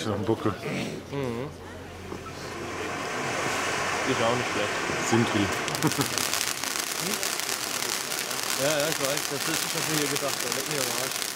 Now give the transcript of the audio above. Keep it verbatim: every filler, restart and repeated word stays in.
bisschen am Buckel. Mhm. Ist auch nicht schlecht. Sintri. Ja, ja, ich weiß. Das ist, was mir hier gedacht habe. Leck mir am Arsch.